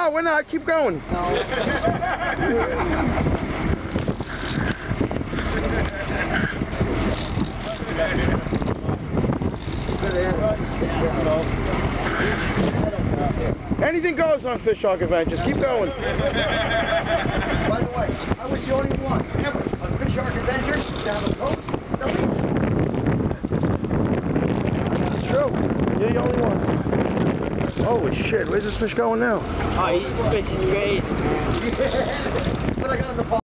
No, we're not. Keep going. No. Anything goes on Fish Shark Adventures. Keep going. By the way, I was the only one ever on Fish Shark Adventures down the coast. It's true. You're the only one. Holy shit, where's this fish going now? Oh, he's fishing great. But I got in the